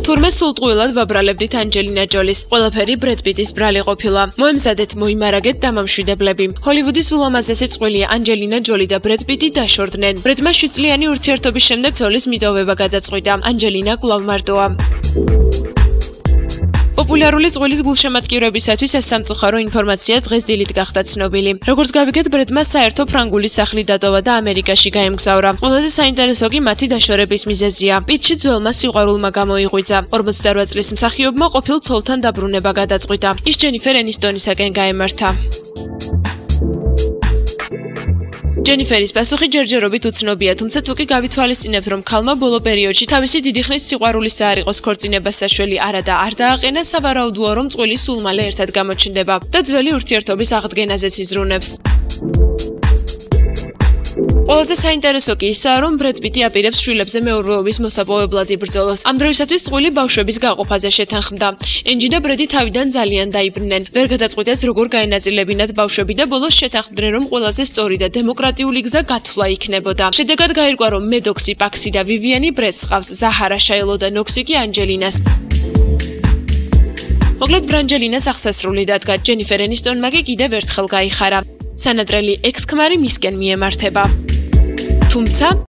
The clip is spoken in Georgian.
თურმე სულტყუილად ვაბრალებდით ანჯელინა ჯოლის. ყველაფერი ბრედ პიტის ბრალი ყოფილა. მოემზადეთ, მოიმარაგეთ დამამშვიდებლები. ჰოლივუდის ულამაზესი წყვილი ანჯელინა ჯოლი და ბრედ პიტი დაშორდნენ. ბრედმა 7 წლიანი ურთიერთობის შემდეგ ცოლის მიტოვება გადაწყვიტა. ანჯელინა კვლავ მარტოა. პოპულარული წყვილის გულშემატკივრებისათვის ეს სამწუხარო ინფორმაცია დღეს დილით გახდა ცნობილი. როგორც გავიგეთ, ბრედმა საერთო ფრანგული სახლი დატოვა და ამერიკაში გაემგზავრა. ყველაზე საინტერესო კი მათი დაშორების მიზეზია. პიტში ძველმა სიყვარულმა გამოიღვიძა. 48 წლის მსახიობმა ყოფილ ცოლთან დაბრუნება გადაწყვიტა. ის ჯენიფერ ენისტონისაკენ გაემართა. ჯენიფერის პასუხი ჯერჯერობით უცნობია, თუმცა თუ კი გავითვალისწინებთ, რომ ქალმა ბოლო პერიოდში თავისი დიდი ხნის სიყვარულის საარიყოს ქორწინებას საშველი არა და არ დააყენა, სავარაუდოა, რომ წყვილი სულ მალე ერთად გამოჩნდება და ძველი ურთიერთობის აღდგენაზეც იზრუნებს. ყველაზე საინტერესო კი ისაა, რომ ბრედ პიტი აპირებს შვილებზე მეურვეობის მოსაპოვებლად იბრძოლოს. ამ დროისათვის წყვილი ბავშვების გაყოფაზე შეთანხმდა. ენჯი და ბრედი თავიდან ძალიან დაიბრნენ. ვერ გადაწყვიტეს, როგორ გაენაწილებინათ ბავშვები და ბოლოს შეთანხმდნენ, რომ ყველაზე სწორი და დემოკრატიული გზა გათვლა იქნებოდა. შედეგად გაირკვა, რომ მედოქსი, პაქსი და ვივიანი ბრედს ჰყავს, ზაჰარა, შაილო და ნოქსი კი ანჯელინას. მოკლედ ბრანჯელინას აღსასრული დადგა. ჯენიფერ ენისტონმა კი კიდევ ერთხელ გაიხარა. სანატრელი ექს-ქმარი მისკენ მიემართება. თუმცა